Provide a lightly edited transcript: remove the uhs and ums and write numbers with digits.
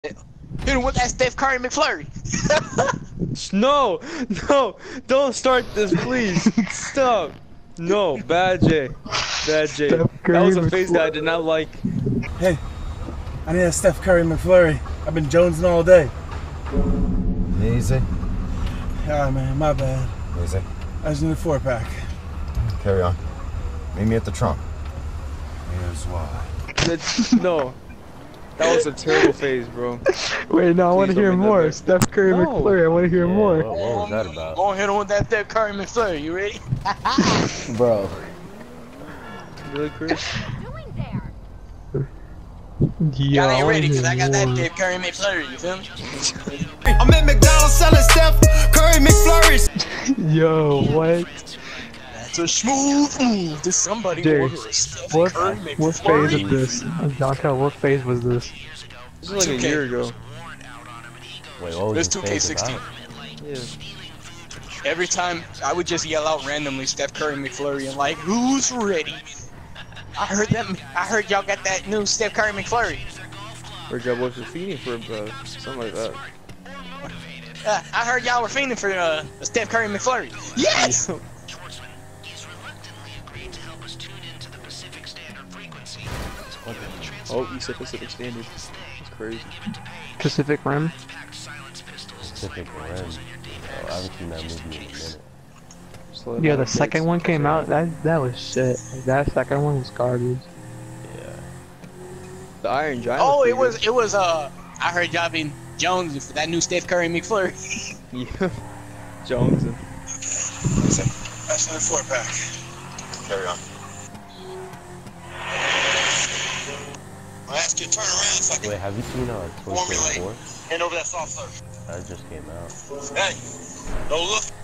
Hit him with that Steph Curry McFlurry. No, no, don't start this, please. Stop. No, bad J. Bad J. Steph That was Curry a face that I McFlurry. did not like. Hey, I need a Steph Curry McFlurry. I've been jonesing all day. Easy. Ah, man, my bad. Easy. I just need a 4-pack. Carry on. Meet me at the trunk. Here's why. No. That was a terrible phase, bro. Wait, no, I want to Please don't hear make that more. back. Steph Curry No. McFlurry, I want to hear more. What was that about? Go on, hit him with that Steph Curry McFlurry. You ready? Bro. Really, Chris? Yeah, Y'all I ain't wanna ready because hear I got that more. Steph Curry McFlurry. You feel me? I'm at McDonald's selling Steph Curry McFlurries. Yo, what? It's a smooth move to somebody Dude, order a Steph What, Curry what phase McFlurry. of this? Dante, what phase was this? This was like a 2K. year ago. Wait, what was This the phase 2K16. about? Yeah. Every time I would just yell out randomly Steph Curry McFlurry and like, who's ready? I heard y'all got that new Steph Curry McFlurry. Or y'all was feeding for something like that. I heard y'all were fiending for a Steph Curry McFlurry. Yes! Oh, you said Pacific Standard. That's crazy. Pacific Rim? Pacific Rim. Oh, I haven't seen that movie in a minute. Slow Yeah, down, the kids. second one came out. That was shit. Like, that second one was garbage. Yeah. The Iron Giant. Oh, it pretty was I heard y'all been Jones for that new Steph Curry McFlurry. good. Yeah. Jones and That's in a 4-pack. Carry on. I'll ask you to turn around so I can Wait, have you seen Toy Story 4? hand over that soft serve. That just came out. Hey, don't look.